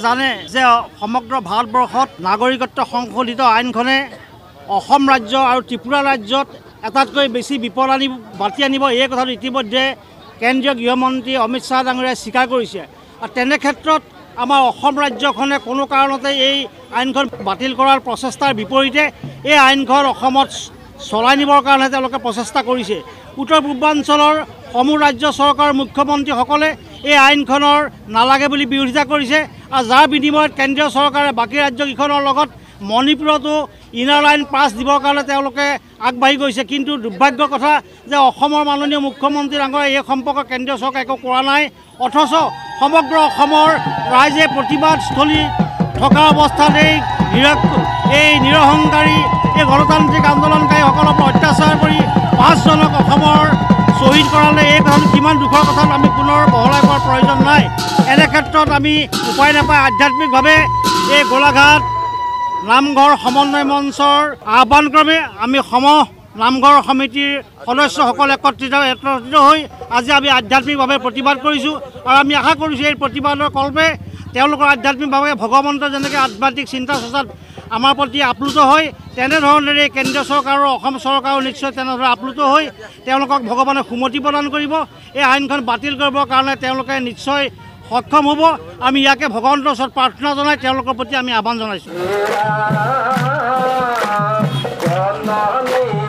জানে যে সমগ্ৰ ভাৰতবৰ্ষত নাগৰিকত্ব সংশোধিত আইনখনে অসম ৰাজ্য আৰু ত্ৰিপুৰা ৰাজ্যত এটাতকৈ বেছি বিপদ বাতি আনিব। এই কথাটো ইতিমধ্যে কেন্দ্ৰীয় গৃহমন্ত্ৰী অমিত শ্বাহ ডাঙৰীয়াই স্বীকাৰ কৰিছে। আৰু তেনে ক্ষেত্ৰত আমাৰ অসম ৰাজ্যখনে কোনো কাৰণতে এই আইনখন বাতিল কৰাৰ প্ৰচেষ্টাৰ বিপৰীতে এই আইনখন অসমত চলাই নিবৰ কাৰণে তেওঁলোকে প্ৰচেষ্টা কৰিছে। উত্তৰ পূৰ্বাঞ্চলৰ সমূহ ৰাজ্য চৰকাৰৰ মুখ্যমন্ত্ৰীসকলে এই আইনখনৰ নালাগে বুলি বিৰোধিতা কৰিছে। আৰু যাৰ বিনিময়ত কেন্দ্ৰীয় চৰকাৰে বাকী ৰাজ্যকেইখনৰ লগত মণিপুৰতো ইনাৰ লাইন পাছ দিবৰ কাৰণে তেওঁলোকে আগবাঢ়ি গৈছে। কিন্তু দুৰ্ভাগ্যৰ কথা যে অসমৰ মাননীয় মুখ্যমন্ত্ৰী ডাঙৰীয়াই এই সম্পৰ্কত কেন্দ্ৰীয় চৰকাৰে একো কৰা নাই। অথচ সমগ্ৰ অসমৰ ৰাইজে প্ৰতিবাদস্থলী থকা অৱস্থাত এই নিৰহংকাৰী এই গণতান্ত্ৰিক আন্দোলনকাৰীসকলৰ ওপৰত অত্যাচাৰ কৰি 5জনক অসমৰ শ্বহীদ কৰালে। এই কথাটো কিমান দুখৰ কথা আমি পুনৰ বহলাই কোৱাৰ প্ৰয়োজন নাই। এনে ক্ষেত্ৰত আমি উপায় নাপাই আধ্যাত্মিকভাৱে এই গোলাঘাট নামঘৰ সমন্বয় মঞ্চৰ আহ্বানক্ৰমে আমি নামঘৰ সমিতিৰ সদস্যসকল একত্ৰিত হৈ আজি আমি আধ্যাত্মিকভাৱে প্ৰতিবাদ কৰিছোঁ। আৰু আমি আশা কৰিছোঁ এই প্ৰতিবাদৰ কল্পে তেওঁলোকৰ আধ্যাত্মিকভাৱে ভগৱন্ত যেনেকৈ আধ্যাত্মিক চিন্তা চৰ্চাত আমাৰ প্ৰতি আপ্লুত হয়, তেনেধৰণেৰে কেন্দ্ৰীয় চৰকাৰ আৰু অসম চৰকাৰো নিশ্চয় তেনেদৰে আপ্লুত হৈ তেওঁলোকক ভগৱানে সুমতি প্ৰদান কৰিব। এই আইনখন বাতিল কৰিবৰ কাৰণে তেওঁলোকে নিশ্চয় সক্ষম হ'ব। আমি ইয়াকে ভগৱন্তৰ ওচৰত প্ৰাৰ্থনা জনাই তেওঁলোকৰ প্ৰতি আমি আহ্বান জনাইছোঁ।